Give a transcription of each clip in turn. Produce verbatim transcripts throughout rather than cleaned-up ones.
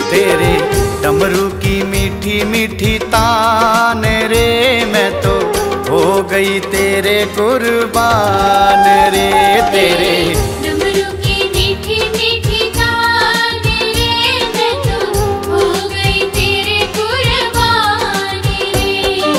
तेरे डमरू की मीठी मीठी तान रे, मैं तो हो गई तेरे कुर्बान रे। तेरे डमरू की मीठी मीठी तान रे, मैं तो हो गई तेरे कुर्बान रे।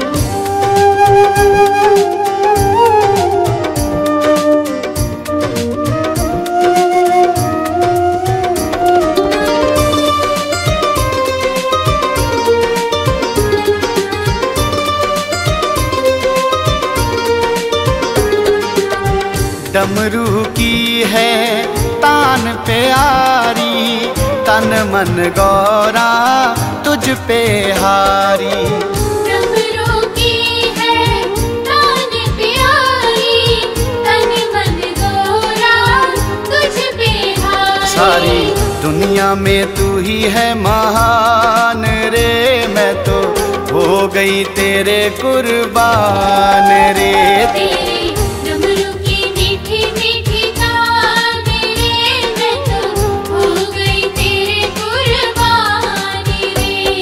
डमरू की है तान प्यारी, तन मन गौरा तुझ पे हारी। डमरू की है तान प्यारी, तन मन गौरा तुझ पे हारी। सारी दुनिया में तू ही है महान रे, मैं तो हो गई तेरे कुर्बान रे। तेरे डमरू की मीठी मीठी तान रे, मैं तो हो गई तेरे कुर्बान रे।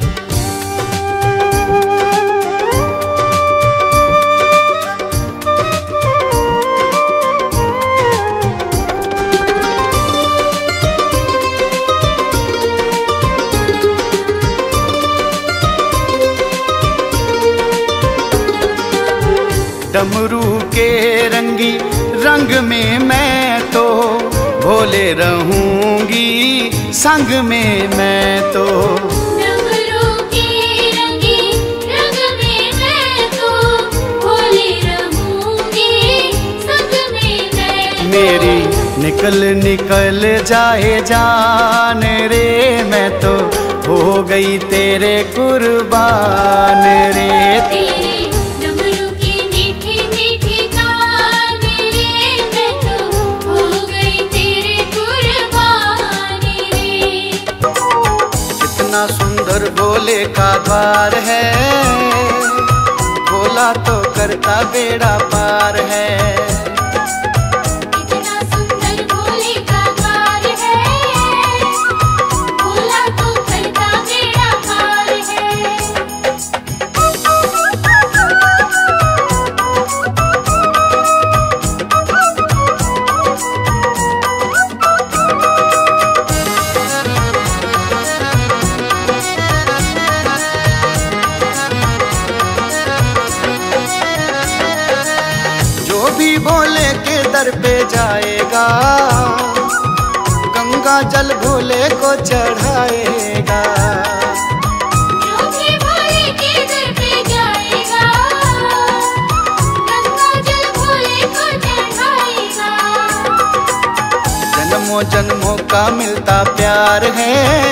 डमरू के रंगी रंग में मैं तो भोले रहूंगी संग में मैं तो। डमरू के रंगी रंग में मैं तो भोले रहूंगी संग में मैं तो। मेरी निकल निकल जाए जान रे, मैं तो हो गई तेरे कुर्बान रे। तेरे डमरू की मीठी मीठी तान रे, मैं तो हो गई तेरे कुर्बान रे। कितना सुंदर भोले का द्वार है, भोला तो करता बेड़ा पार है। कितना सुंदर भोले का द्वार है, भोला तो करता बेड़ा पार है। जो भी भोले के दर पे जाएगा, गंगा जल भोले को चढ़ाएगा। जो भी भोले के दर पे जाएगा, गंगा जल भोले को चढ़ाएगा। जन्मों जन्मों का मिलता प्यार है,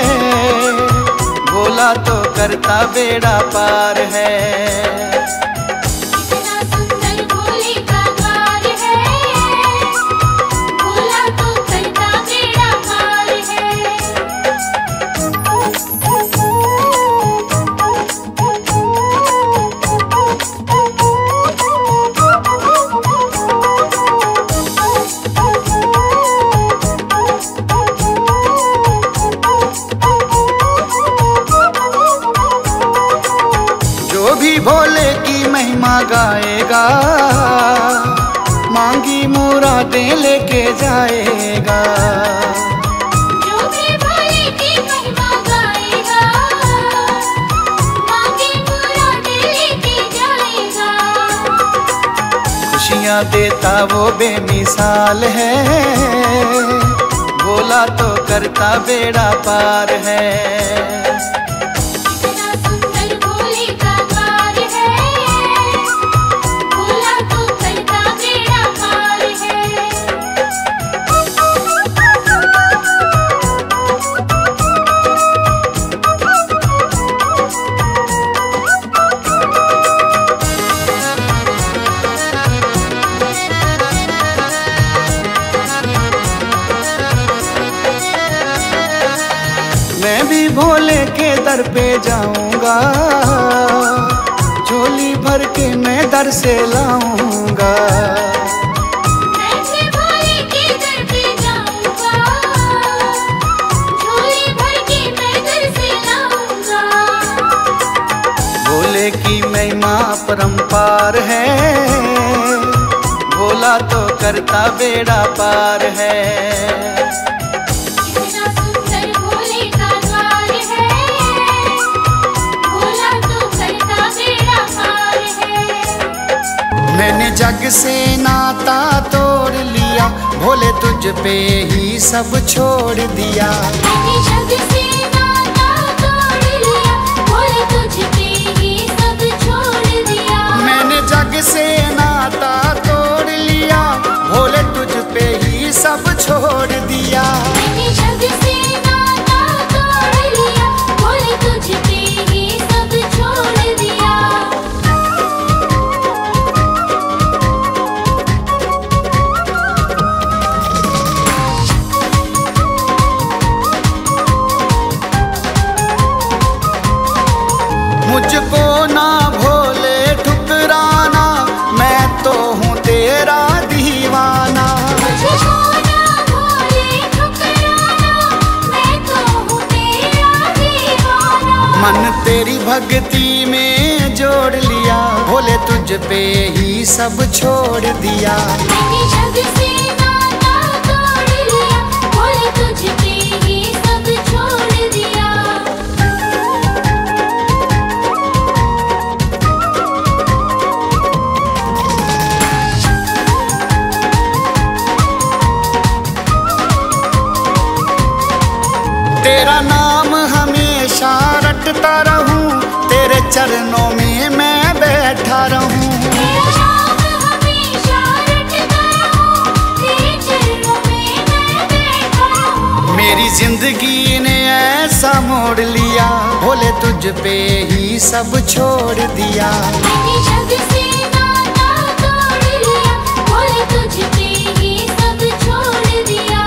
भोला तो करता बेड़ा पार है। कितना सुंदर भोले का द्वार है, भोला तो करता बेड़ा पार है। जो भी भोले की महिमा गाएगा, मांगी मुरादें लेके जाएगा। जो भी भोले की महिमा गाएगा, मांगी मुरादें लेके जाएगा। खुशियाँ देता वो बेमिसाल है, भोला तो करता बेड़ा पार है। कितना सुंदर भोले का द्वार है, भोला तो करता बेड़ा पार है। मैं भी भोले के दर पे जाऊंगा, झोली भर के मैं दर से लाऊंगा। मैं भी भोले के दर पे जाऊंगा, झोली भर के अपरंपार है, भोला तो करता बेड़ा पार है। कितना सुंदर भोले का द्वार है, भोला तो करता बेड़ा पार है। मैंने जग से नाता तोड़ लिया, भोले तुझ पे ही सब छोड़ दिया। मैंने जग से नाता तोड़ लिया, भोले तुझ पे ही सब छोड़ दिया। मैंने जग से नाता तोड़ लिया, भोले तुझ पे ही सब छोड़ दिया। मैंने जग से नाता तोड़ लिया, भोले तुझ पे ही सब छोड़ दिया। मुझको ना भोले ठुकराना, मैं तो हूँ तेरा दीवाना। मुझको ना भोले ठुकराना, मैं तो हूँ तेरा दीवाना। मन तेरी भक्ति में जोड़ लिया, भोले तुझ पे ही सब छोड़ दिया। मैंने जग से नाता तोड़ लिया, भोले तुझ पे ही सब छोड़ दिया। तेरा नाम हमेशा रटता रहूं, तेरे चरणों में मैं बैठा रहूं। तेरा नाम हमेशा रटता रहूं, तेरे चरणों में मैं बैठा रहूं। मेरी जिंदगी ने ऐसा मोड़ लिया, भोले तुझ पे ही सब छोड़ दिया। मैंने जग से नाता तोड़ लिया, भोले तुझ पे ही सब छोड़ दिया।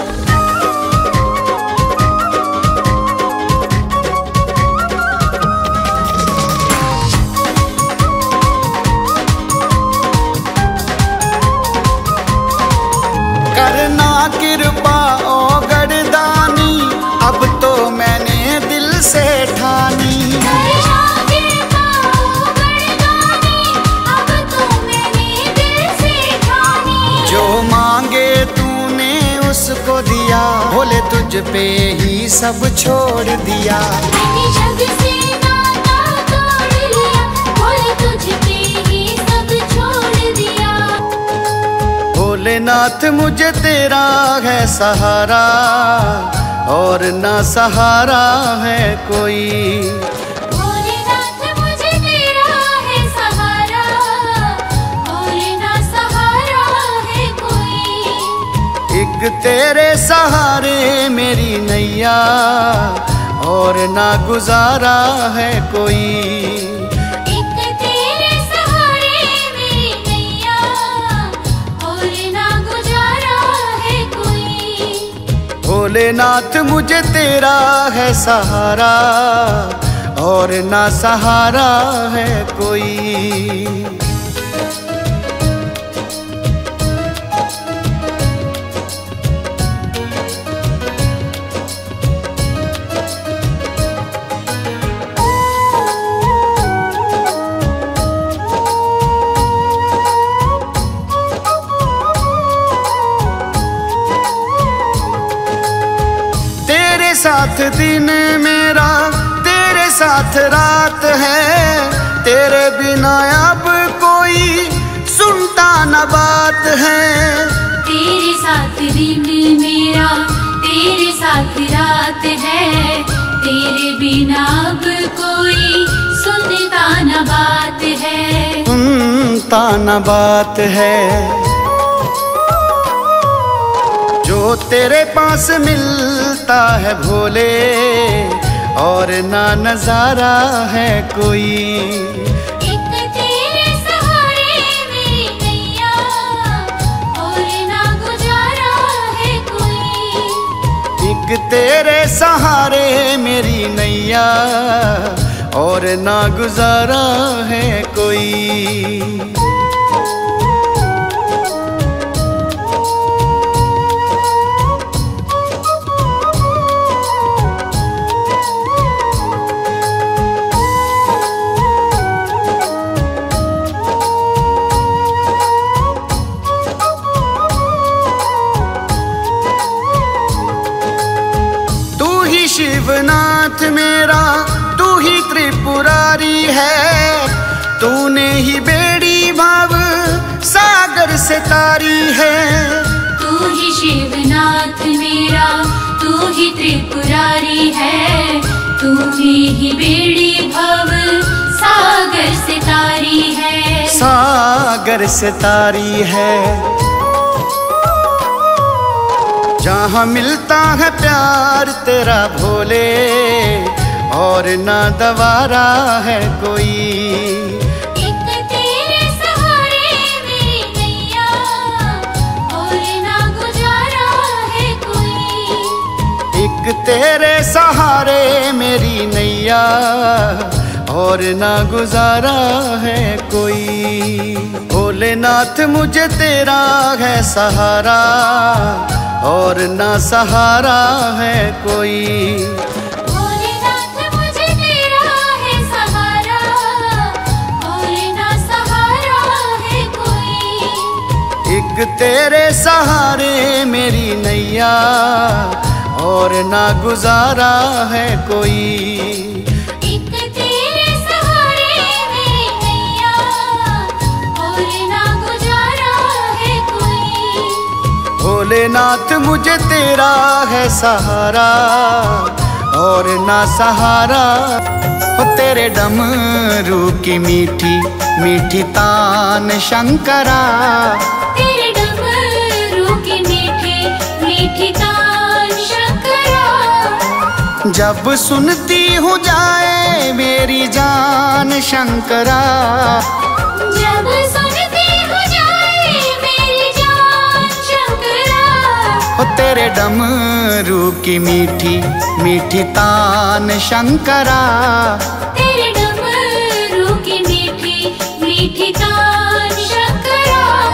करना कृपा ओ गढ़दानी, अब तो मैंने दिल से ठानी। करना कृपा ओ गढ़दानी, अब तो मैंने दिल से ठानी। जो मांगे तूने उसको दिया, भोले तुझ पे ही सब छोड़ दिया। मैंने जग से नाता तोड़ लिया, भोले तुझ पे ही सब छोड़ दिया। भोलेनाथ मुझे तेरा है सहारा, और ना सहारा है कोई। भोलेनाथ मुझे तेरा है सहारा, और ना सहारा है कोई। एक तेरे सहारे मेरी नैया, और ना गुजारा है कोई। एक तेरे सहारे मेरी नैया, और ना गुजारा है कोई। भोलेनाथ मुझे तेरा है सहारा, और ना सहारा है कोई। तेरे साथ दिन मेरा, तेरे साथ रात है, तेरे बिना अब कोई सुनता न बात है। तेरे साथ दिन मेरा, तेरे साथ रात है, तेरे बिना अब कोई सुनता न बात है। सुनता न बात है। जो तेरे पास मिलता है भोले, और ना नजारा है कोई। एक तेरे सहारे मेरी नैया, और ना गुजारा है कोई। एक तेरे सहारे मेरी नैया, और ना गुजारा है कोई। शिवनाथ मेरा, तू ही त्रिपुरारी है। तूने ही बेड़ी भाव सागर से तारी है। तू ही शिवनाथ मेरा, तू ही त्रिपुरारी है। तू ही बेड़ी भव सागर से तारी है। सागर से तारी है। जहाँ मिलता है प्यार तेरा भोले, और ना दवारा है कोई। एक तेरे सहारे मेरी नैया, और ना गुजारा है कोई। एक तेरे सहारे मेरी नैया, और ना गुजारा है कोई। भोलेनाथ मुझे तेरा है सहारा, और ना सहारा है कोई। भोलेनाथ मुझे तेरा है सहारा, और ना सहारा है कोई। एक तेरे सहारे मेरी नैया, और ना गुजारा है कोई। एक तेरे सहारे मेरी नैया, और ना गुजारा है कोई। भोलेनाथ मुझे तेरा है सहारा, और ना सहारा। हो तेरे डमरू की मीठी मीठी तान शंकरा। तेरे डमरू की मीठी मीठी तान शंकरा। जब सुनती हूँ जाए मेरी जान शंकरा। जब सुनती हूँ जाए मेरी जान शंकरा। हो तेरे डमरू की मीठी मीठी तान शंकरा। तेरे डमरू की मीठी मीठी तान शंकरा।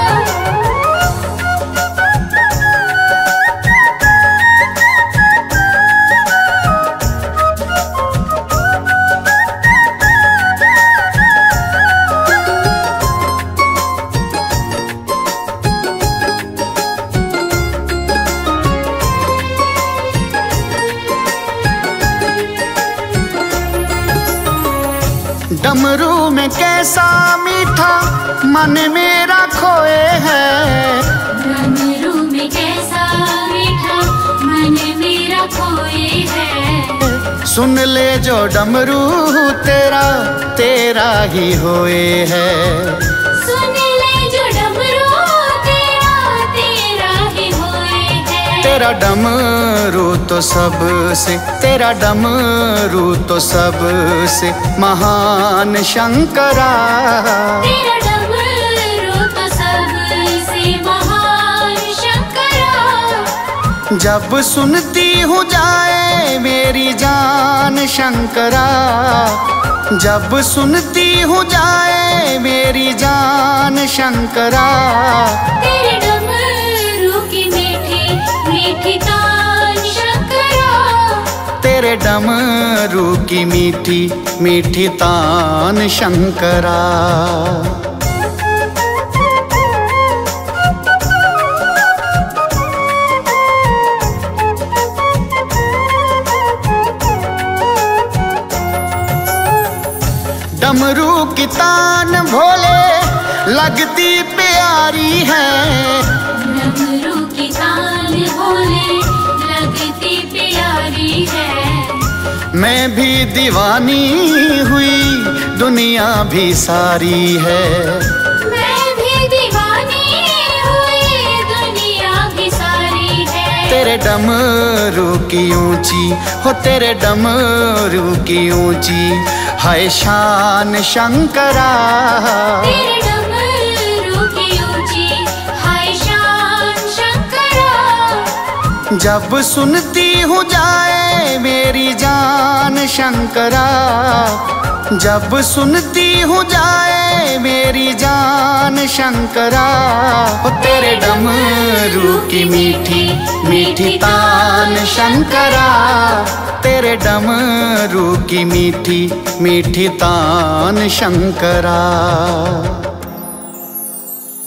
डमरू में कैसा मीठा मन मेरा खोए है। डमरू में कैसा मीठा मन मेरा खोए है। सुन ले जो डमरू तेरा तेरा ही होए है। सुन ले जो डमरू तेरा तेरा ही होए है। तेरा डमरू तो सबसे, तेरा डमरू तो सबसे महान शंकरा। तेरा डमरू तो सबसे महान शंकरा। जब सुनती हूँ जाए मेरी जान शंकरा। जब सुनती हूँ जाए मेरी जान शंकरा। तेरे डमरू की मीठी मीठी तान शंकरा। तेरे डमरू की मीठी मीठी तान शंकरा। डमरू की तान भोले लगती प्यारी है। डमरू की तान भोले लगती प्यारी है। मैं भी दीवानी हुई दुनिया भी सारी है। मैं भी दीवानी हुई दुनिया भी सारी है। तेरे डमरू की ऊंची हो, तेरे डमरू की ऊंची हाय शान शंकरा। तेरे डमरू की ऊंची हाय शान शंकरा। जब सुनती हूँ जाए मेरी जान शंकरा। जब सुनती हूँ जाए मेरी जान शंकरा। हो तेरे डमरू की मीठी मीठी तान शंकरा। तेरे डमरू की मीठी मीठी तान शंकरा।